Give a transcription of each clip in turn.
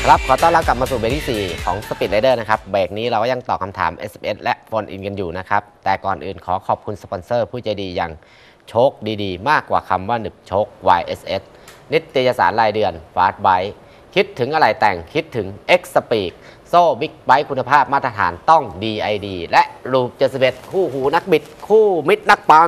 ครับขอต้อนรับกลับมาสู่เบรกที่4ของ Speed Rider นะครับเบรกนี้เราก็ยังตอบคำถาม SMS และโฟนอินกันอยู่นะครับแต่ก่อนอื่นขอขอบคุณสปอนเซอร์ผู้ใจดีอย่างโชคดีๆมากกว่าคำว่าหนึบโชค YSS นิตยสารรายเดือน Fast Bike คิดถึงอะไรแต่งคิดถึง X Speed โซ่บิ๊กไบค์คุณภาพมาตรฐานต้อง DID และรูป71คู่หูนักบิดคู่มิตรนักปั่น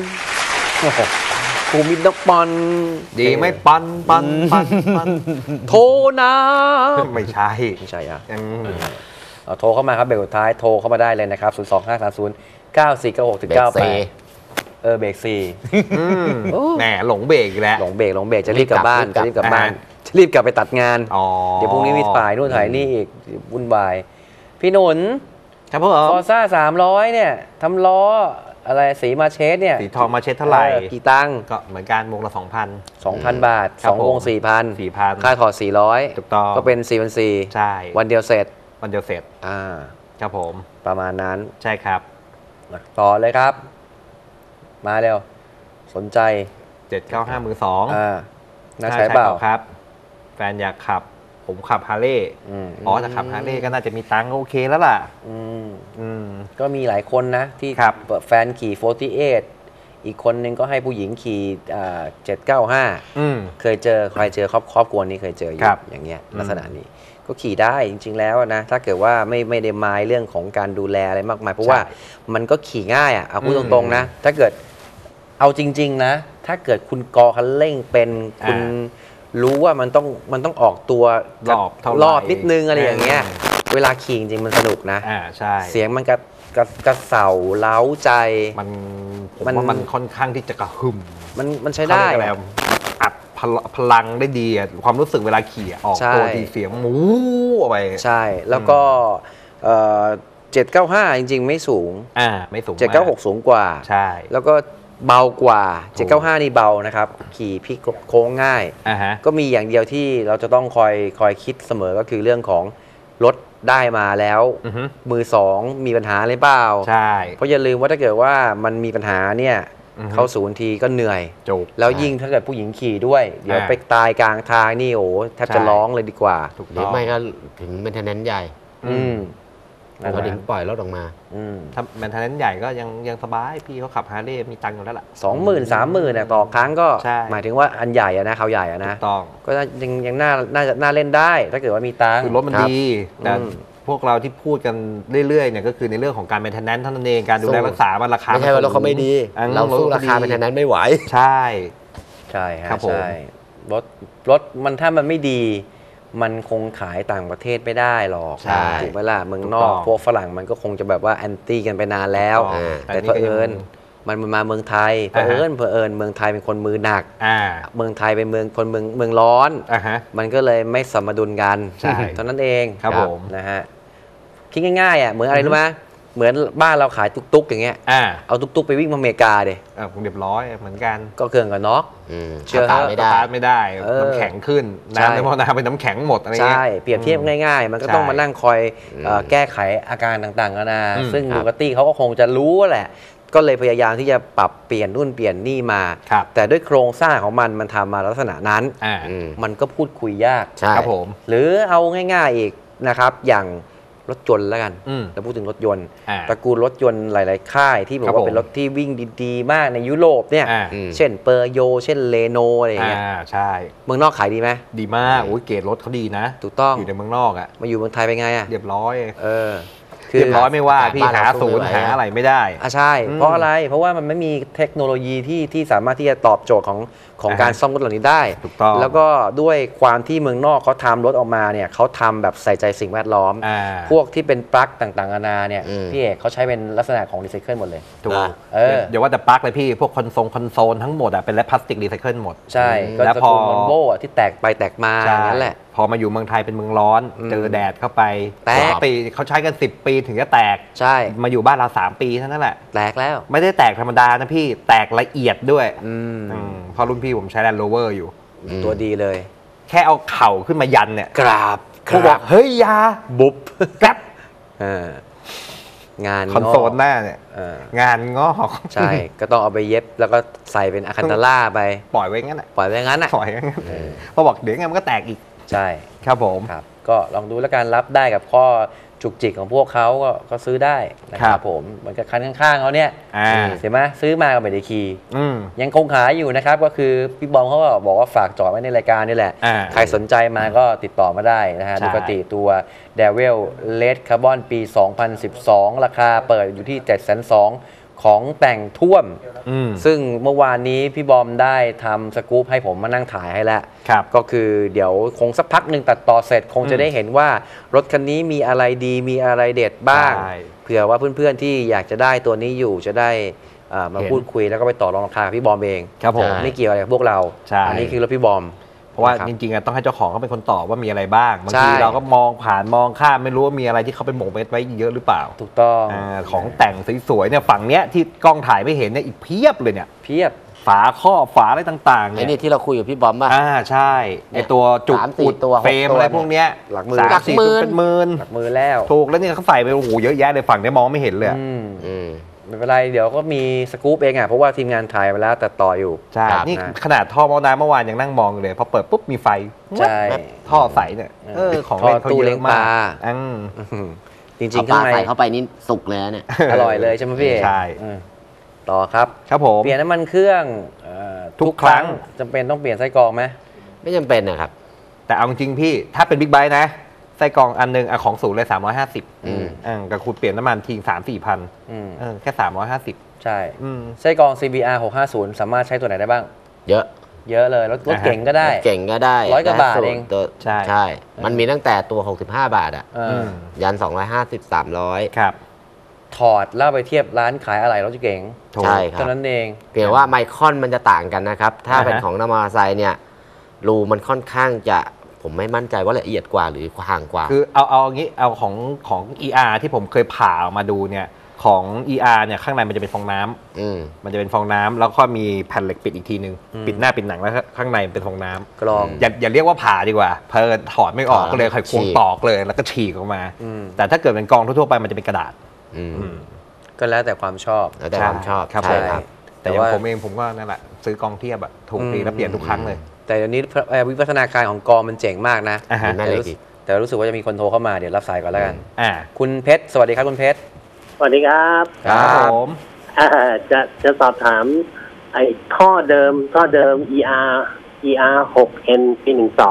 ภูมินักบอลดีไม่ปันโทรนะไม่ใช่อ่ะโทรเข้ามาครับเบรกสุดท้ายโทรเข้ามาได้เลยนะครับ 025309496-98เบรก4 แหมหลงเบรกแล้วหลงเบรกจะรีบกลับบ้านจะรีบกลับไปตัดงานเดี๋ยวพรุ่งนี้มีถ่ายนู่นถ่ายนี่อีกวุ่นวายพี่หนุนครับผมฟอร์ซ่า300เนี่ยทำล้ออะไรสีมาเชสเนี่ยสีทองมาเชสเท่าไหร่กี่ตังค์ก็เหมือนกันวงละ 2,000 บาท2วง 4,000 ค่าถอด400 ถูกต้องก็เป็น 4,400 ใช่วันเดียวเสร็จครับผมประมาณนั้นใช่ครับต่อเลยครับมาเร็วสนใจ 795มือ2 น่าใช้เปล่าครับแฟนอยากขับผมขับฮาร์เลย์จะขับฮาร์เลย์ก็น่าจะมีตังค์โอเคแล้วล่ะก็มีหลายคนนะที่แฟนขี่48อีกคนนึงก็ให้ผู้หญิงขี่795เคยเจอใครเจอครอบครัวนี้เคยเจออย่างเงี้ยลักษณะนี้ก็ขี่ได้จริงๆแล้วนะถ้าเกิดว่าไม่ได้มายเรื่องของการดูแลอะไรมากมายเพราะว่ามันก็ขี่ง่ายเอาพูดตรงๆนะถ้าเกิดเอาจริงๆนะถ้าเกิดคุณกอคันเร่งเป็นคุณรู้ว่ามันต้องออกตัวรอบนิดนึงอะไรอย่างเงี้ยเวลาขี่จริงมันสนุกนะใช่เสียงมันกระเสาเล้าใจผมว่ามันค่อนข้างที่จะกระหึ่มมันใช้ได้อัดพลังได้ดีความรู้สึกเวลาขี่ออกตัวทีเสียงหมูออกไปใช่แล้วก็795จริงๆไม่สูงไม่สูง 796สูงกว่าใช่แล้วก็เบากว่า795นี่เบานะครับขี่พลิกโค้งง่ายก็มีอย่างเดียวที่เราจะต้องคอยคิดเสมอก็คือเรื่องของรถได้มาแล้วมือ2มีปัญหาหรือเปล่าใช่เพราะอย่าลืมว่าถ้าเกิดว่ามันมีปัญหาเนี่ยเข้าศูนย์ทีก็เหนื่อยแล้วยิ่งถ้าเกิดผู้หญิงขี่ด้วยเดี๋ยวไปตายกลางทางนี่โอ้แทบจะร้องเลยดีกว่าหรือไม่ก็ถึงเมนเทนแนนซ์ใหญ่พอถึงปล่อยรถออกมาถ้าแมนเทนแนนซ์ใหญ่ก็ยังสบายพี่เขาขับฮาร์เลย์มีตังค์อยู่แล้วล่ะ 20,000-30,000ต่อครั้งก็หมายถึงว่าอันใหญ่นะเขาใหญ่นะก็ยังน่าเล่นได้ถ้าเกิดว่ามีตังค์คือรถมันดีแต่พวกเราที่พูดกันเรื่อยๆเนี่ยก็คือในเรื่องของการแมนเทนแนนซ์เท่านั้นเองการดูแลรักษามันราคาไม่ใช่ว่ารถเขาไม่ดีเราสู้ราคาแมนเทนแนนซ์ไม่ไหวใช่ครับใช่รถมันถ้ามันไม่ดีมันคงขายต่างประเทศไม่ได้หรอกถูกไหมล่ะเมืองนอกพวกฝรั่งมันก็คงจะแบบว่าแอนตี้กันไปนานแล้วแต่เผอิญมันมาเมืองไทยเผอิญเมืองไทยเป็นคนมือหนักเมืองไทยเป็นเมืองร้อนมันก็เลยไม่สมดุลกันเท่านั้นเองครับผมนะฮะคิดง่ายๆเหมือนอะไรรู้ไหมเหมือนบ้านเราขายตุ๊กๆอย่างเงี้ยเอาตุ๊กๆไปวิ่งอเมริกาดิเรียบร้อยเหมือนกันก็เครื่องกับน็อกเชื่อไม่ได้น้ำแข็งขึ้นน้ำในหม้อน้ำเป็นน้ำแข็งหมดอะไรเงี้ยใช่เปรียบเทียบง่ายๆมันก็ต้องมานั่งคอยแก้ไขอาการต่างๆนะซึ่งบูกาตี้เขาก็คงจะรู้แหละก็เลยพยายามที่จะปรับเปลี่ยนนู่นเปลี่ยนนี่มาแต่ด้วยโครงสร้างของมันทำมาลักษณะนั้นมันก็พูดคุยยากครับผมหรือเอาง่ายๆอีกนะครับอย่างรถยนต์แล้วกันเราพูดถึงรถยนต์ตระกูลรถยนต์หลายๆค่ายที่บอกว่าเป็นรถที่วิ่งดีๆมากในยุโรปเนี่ยเช่นเปอร์โยเช่นเลโนอะไรอย่างเงี้ยใช่เมืองนอกขายดีไหมดีมากเกรดรถเขาดีนะถูกต้องอยู่ในเมืองนอกมาอยู่เมืองไทยเป็นไงเรียบร้อยเรียบร้อยไม่ว่าพี่หาศูนย์หาอะไรไม่ได้ใช่เพราะอะไรเพราะว่ามันไม่มีเทคโนโลยีที่สามารถที่จะตอบโจทย์ของการซ่อมรถเหล่านี้ได้ถูกต้องแล้วก็ด้วยความที่เมืองนอกเขาทำรถออกมาเนี่ยเขาทำแบบใส่ใจสิ่งแวดล้อมพวกที่เป็นปลั๊กต่างๆนานาเนี่ยพี่เอกเขาใช้เป็นลักษณะของรีไซเคิลหมดเลยถูกเดี๋ยวว่าแต่ปลั๊กเลยพี่พวกคอนโซลทั้งหมดเป็นพลาสติกรีไซเคิลหมดใช่แล้วพอวอลโว่ที่แตกไปแตกมานั่นแหละพอมาอยู่เมืองไทยเป็นเมืองร้อนเจอแดดเข้าไปปีเขาใช้กัน10 ปีถึงจะแตกใช่มาอยู่บ้านเรา3 ปีเท่านั้นแหละแตกแล้วไม่ได้แตกธรรมดานะพี่แตกละเอียดด้วยพอรุ่นพี่ผมใช้แลนด์โรเวอร์อยู่ตัวดีเลยแค่เอาเข่าขึ้นมายันเนี่ยกราบเขาบอกเฮ้ยยาบุบแกร็บงานคอนโซลหน้าเนี่ยงานงอกใช่ก็ต้องเอาไปเย็บแล้วก็ใส่เป็นอะคันตาล่าไปปล่อยไว้งั้นปล่อยไว้งั้นพอบอกเดี๋ยวไงมันก็แตกอีกใช่ครับผมก็ลองดูแล้วกันรับได้กับข้อจุกจิกของพวกเขาก็ซื้อได้นะคครัรับบ ผมเหมือนกับคันข้างๆเขาเนี่ย เห็นไหมซื้อมาก็ไม่ได้ขี่อืมยังคงขายอยู่นะครับก็คือพี่บอมเขาก็บอกว่าฝากจอดไว้ในรายการนี่แหละ ใครสนใจมาก็ติดต่อมาได้นะฮะใช่ดูกติตัว Devil Red Carbon ปี 2012 ราคาเปิดอยู่ที่ 702,000ของแต่งท่วมอืมซึ่งเมื่อวานนี้พี่บอมได้ทำสกู๊ปให้ผมมานั่งถ่ายให้แล้วครับก็คือเดี๋ยวคงสักพักหนึ่งตัดต่อเสร็จคงจะได้เห็นว่ารถคันนี้มีอะไรดีมีอะไรเด็ดบ้างใช่เผื่อว่าเพื่อนๆที่อยากจะได้ตัวนี้อยู่จะได้มาเห็นพูดคุยแล้วก็ไปต่อรองราคากับพี่บอมเองครับผมไม่เกี่ยวอะไรกับพวกเราใช่อันี้คือรถพี่บอมเพราะว่าคบจริงๆต้องให้เจ้าของเขาเป็นคนตอบว่ามีอะไรบ้างบางใช่ทีเราก็มองผ่านมองข้ามไม่รู้ว่ามีอะไรที่เขาไปหมกเม็ดไว้เยอะหรือเปล่าถูกต้องของแต่งสวยๆเนี่ยฝั่งเนี้ยที่กล้องถ่ายไม่เห็นเนี่ยอีกเพียบเลยเนี่ยเพียบฝาครอบฝาอะไรต่างๆไอ้เนี่ยนี่ที่เราคุยกับพี่บอมว่าใช่ไอตัวจุก 3-4 อุดตัวเฟรม 6 ตัวอะไรพวกเนี้ยหลักหมื่นสามหลักสี่หมื่ตัวน เป็นหมื่นหลักมือแล้วถูกแล้วเนี่ยเขาใส่ไปโอ้โหเยอะแยะเลยฝั่งเนี้ยมองไม่เห็นเลยอะอืมไม่เป็นไรเดี๋ยวก็มีสกู๊ปเองเพราะว่าทีมงานถ่ายไปแล้วแต่ต่ออยู่ใช่ครับนี่ขนาดท่อมอน้ำเมื่อวานยังนั่งมองอยู่เลยพอเปิดปุ๊บมีไฟใช่ท่อใสเนี่ยของเล่นเขาท่อตู้เยเลี้ยอะงปมาลากอืมจริเอางๆปลาข้างในใส่เข้าไปนี่สุกเลยนะเนี่ยอร่อยเลยใช่ไหมพี่ใช่ต่อครับครับผมเปลี่ยนน้ำมันเครื่องทุกครั้งจำเป็นต้องเปลี่ยนไส้กรองไหมไม่จำเป็นนะครับแต่เอาจริงๆพี่ถ้าเป็นบิ๊กไบค์นะไส้กรองอันหนึงของศูนย์เลย350 อืมกับคุณเปลี่ยนน้ำมันทิ้ง3-4 พันอืมแค่350 ใช่อืมไส้กรอง CBR 650 สามารถใช้ตัวไหนได้บ้างเยอะเยอะเลยรถอ่าฮะเก่งก็ได้เก่งก็ได้ 100 กว่าบาทเองตัวใช่ใช่ มันมีตั้งแต่ตัว 65 บาทอะเอออยัน 250 300 ครับถอดแล้วไปเทียบร้านขายอะไหล่รถเก๋งถูกใช่ครัเท่าบนั้นเองเพียงว่าไมคอนมันจะต่างกันนะครับ ถ้าเป็นอ่าฮะของนามอเตอร์ไซค์เนี่ยรูมันค่อนข้างจะผมไม่มั่นใจว่าละเอียดกว่าหรือห่างกว่าคือเอาอย่างนี้เอาของ ER ที่ผมเคยผ่าออกมาดูเนี่ยของ ER เนี่ยข้างในมันจะเป็นฟองน้ำอืมมันจะเป็นฟองน้ำแล้วก็มีแผ่นเหล็กปิดอีกทีนึงอืมปิดหน้าปิดหนังแล้วข้างในเป็นฟองน้ำกรองอย่าเรียกว่าผ่าดีกว่าเพอถอดไม่ออกถอดก็เลยค่อยควงฉีกตอกเลยแล้วก็ฉีกออกมาอืมแต่ถ้าเกิดเป็นกองทั่วๆไปมันจะเป็นกระดาษอืมอืมก็แล้วแต่ความชอบแล้วแต่ความชอบครับใช่ครับแต่อย่างผมเองผมก็นั่นแหละซื้อกองเทียบอะถูกดีแล้วเปลี่ยนทุกครั้งเลยแต่เดี๋ยวนี้วิวัฒนาการของกองมันเจ๋งมากนะอ่าฮะมีแม่เหล็กอีกแต่รู้สึกว่าจะมีคนโทรเข้ามาเดี๋ยวรับสายก่อนแล้วกัน คุณเพชรสวัสดีครับคุณเพชรสวัสดีครับครับผมจะสอบถามไอ้ท่อเดิมER 6N ปี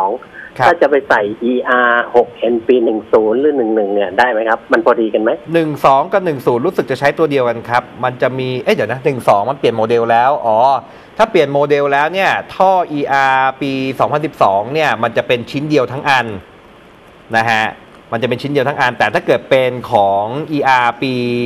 12 ครับถ้าจะไปใส่ ER 6N ปี 10 หรือ 11 เนี่ยได้ไหมครับ มันพอดีกันไหม 12 กับ 10 รู้สึกจะใช้ตัวเดียวกันครับ มันจะมีเดี๋ยวนะ12 มันเปลี่ยนโมเดลแล้วถ้าเปลี่ยนโมเดลแล้วเนี่ยท่อ ER ปี 2012 เนี่ยมันจะเป็นชิ้นเดียวทั้งอันนะฮะมันจะเป็นชิ้นเดียวทั้งอัน แต่ถ้าเกิดเป็นของ ER ปี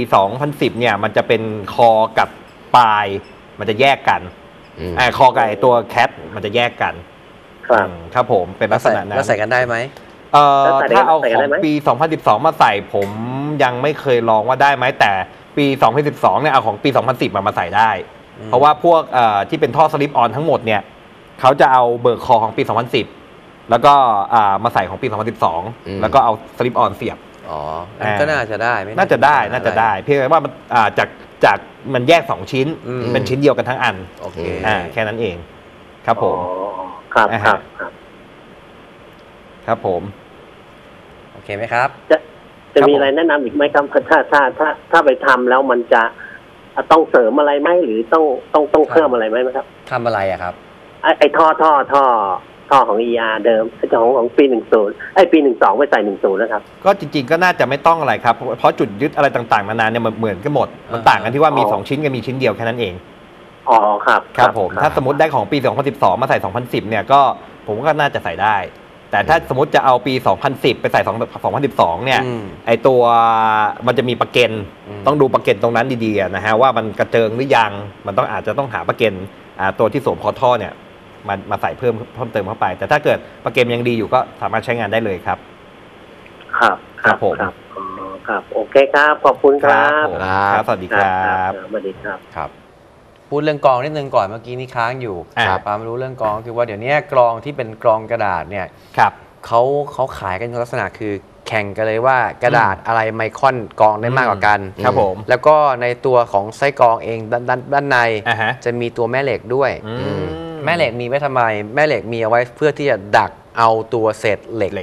2010 เนี่ยมันจะเป็นคอกับปลายมันจะแยกกันอืมคอกับไอ้ตัวแคทมันจะแยกกันครับครับผมเป็นลักษณะนั้นแล้วใส่กันได้ไหมแล้วใส่ได้ถ้าเอาใส่ขกันอได้งไหมปี 2012 มาใส่ผมยังไม่เคยลองว่าได้ไหมแต่ปี 2012 เนี่ยเอาของปี 2010 มาใส่ได้ เพราะว่าพวกที่เป็นท่อสลิปออนทั้งหมดเนี่ยเขาจะเอาเบิกคอของปี 2010 แล้วก็มาใส่ของปี 2012 แล้วก็เอาสลิปออนเสียบอ๋อนั่นก็น่าจะได้ไม่น่าจะได้เพียงแต่ว่ามันจากมันแยก 2 ชิ้นอืมเป็นชิ้นเดียวกันทั้งอันโอเคแค่นั้นเองครับผมอ๋อครับอ่าคฮะรับครับครับผมโอเคไหมครับจะมีอะไรแนะนำอีกไหมครับถ้าไปทำแล้วมันจะต้องเสริมอะไรไหมหรือต้องเพิ่มอะไรไหมครับทำอะไรอะครับไอ้ท่อของ ER เดิมไอ้ของปี 10ไอ้ปี 12 ไปใส่ 10 นะครับก็จริงๆก็น่าจะไม่ต้องอะไรครับ เพราะจุดยึดอะไรต่างๆนานาเนี่ยมันเหมือนกันหมด มันต่างกันที่ว่ามีอ๋อ 2 ชิ้นกับมีชิ้นเดียวแค่นั้นเองอ๋อครับครับผมถ้าสมมติได้ของปี 2012 มาใส่ 2010 เนี่ยก็ผมก็น่าจะใส่ได้ แต่ถ้าสมมติจะเอาปี 2010 ไปใส่ 2012 เนี่ยอืมไอตัวมันจะมีประเก็นอืมต้องดูประเก็นตรงนั้นดีๆนะฮะว่ามันกระเจิงหรือยังมันอาจจะต้องหาประเก็นตัวที่สวมคอท่อเนี่ยมาใส่เพิ่มเติมเข้าไป แต่ถ้าเกิดประเก็นยังดีอยู่ก็สามารถใช้งานได้เลยครับครับครับผมครับอ๋อครับโอเคครับขอบคุณครับผมครับสวัสดีครับสวัสดีครับครับ พูดเรื่องกรองนิดนึงก่อนเมื่อกี้นี่ค้างอยู่ครับความรู้เรื่องกรองคือว่าเดี๋ยวนี้กรองที่เป็นกรองกระดาษเนี่ยครับเขาขายกันลักษณะคือแข่งกันเลยว่ากระดาษอะไรไมคอนกรองได้มากกว่ากันครับผมแล้วก็ในตัวของไส้กรองเองด้านในฮะจะมีตัวแม่เหล็กด้วยอืมแม่เหล็กมีไว้ทำไม แม่เหล็กมีเอาไว้เพื่อที่จะดักเอาตัวเศษเหล็ก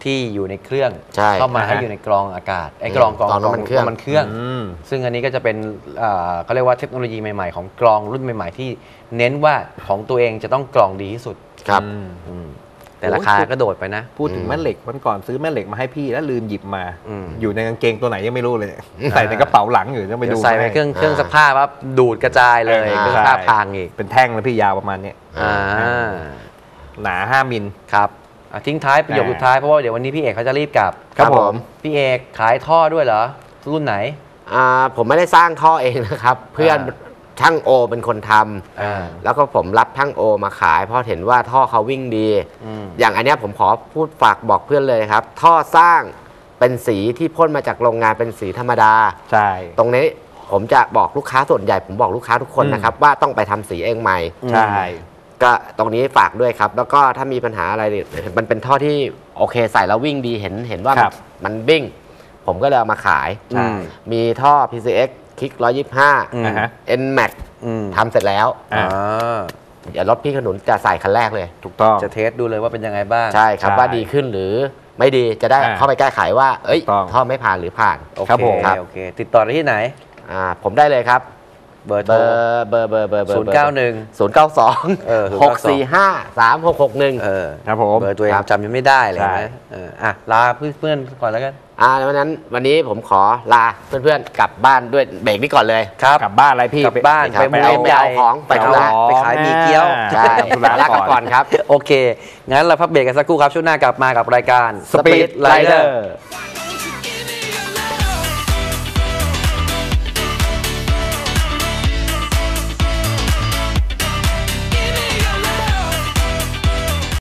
ที่อยู่ในเครื่องใช่เข้ามาให้อยู่ในกรองอากาศไอ้กรองกรองน้ำมันเครื่องน้ำมันเครื่องอืมซึ่งอันนี้ก็จะเป็นเขาเรียกว่าเทคโนโลยีใหม่ๆของกรองรุ่นใหม่ๆ ที่เน้นว่าของตัวเองจะต้องกรองดีที่สุดครับอืมแต่ราคาก็โดดไปนะพูดถึงแม่เหล็กวันก่อนซื้อแม่เหล็กมาให้พี่แล้วลืมหยิบมาอืมอยู่ในกางเกงตัวไหนยังไม่รู้เลย ใส่ในกระเป๋าหลังอยู่ต้องไปเดี๋ยดูวใส่ไปให้เครื่องซักผ้าปั๊บดูดกระจายเลยอ่าเครื่องซักผ้าพังอีกเป็นแท่งแล้วพี่ยาวประมาณเนี้ยอ่าหนา5 มิลครับทิ้งท้ายประโยคสุดท้ายเพราะว่าเดี๋ยววันนี้พี่เอกเขาจะรีบกลับครับผมพี่เอกขายท่อด้วยเหรอรุ่นไหนผมไม่ได้สร้างท่อเองนะครับ เพื่อนช่างโอเป็นคนทำอ่าแล้วก็ผมรับช่างโอมาขายเพราะเห็นว่าท่อเขาวิ่งดีอืมอย่างอันเนี้ยผมขอพูดฝากบอกเพื่อนเลยครับ ท่อสร้างเป็นสีที่พ่นมาจากโรงงานเป็นสีธรรมดาใช่ตรงนี้ผมจะบอกลูกค้าส่วนใหญ่ผมบอกลูกค้าทุกคนนะครับว่าต้องไปทำสีเองใหม่ใช่ก็ตรงนี้ฝากด้วยครับ แล้วก็ถ้ามีปัญหาอะไรเนี่ยมันเป็นท่อที่โอเคใส่แล้ววิ่งดีเห็นว่าครับมันวิ่ง ผมก็เลยเอามาขายใช่มีท่อ PCX คลิก 125 นะฮะ NMAX ทำเสร็จแล้วอ่าเดี๋ยวรถพี่ขนุนจะใส่คันแรกเลยถูกต้องจะเทสดูเลยว่าเป็นยังไงบ้างใช่ครับใช่ว่าดีขึ้นหรือไม่ดีจะได้อ่าเข้าไปแก้ไขว่า เอ้ยถูกต้องท่อไม่ผ่านหรือผ่านโอครับเคผมโอเค ติดต่อได้ที่ไหนผมได้เลยครับเบอร์โทเบรอร์เบอร์เบอร์เบอร์ 091 092 เออ 645 3661 เออครับผมเบอร์ตัวเองครับจำยังไม่ได้เลยใช่นะลาเพื่อนๆก่อนแล้วกันวันนี้ผมขอลาเพื่อนๆกลับบ้านด้วยเบรกนี้ก่อนเลยครับกลับบ้านอะไรพี่กลับบ้านครับไปไปเอาของไปธุระไปขายหมีเกี๊ยวใช่ทำธุระลากันก่อนครับโอเค งั้นเราพักเบรกกันสักครู่ครับ ช่วงหน้ากลับมากับรายการ Speed Rider Rider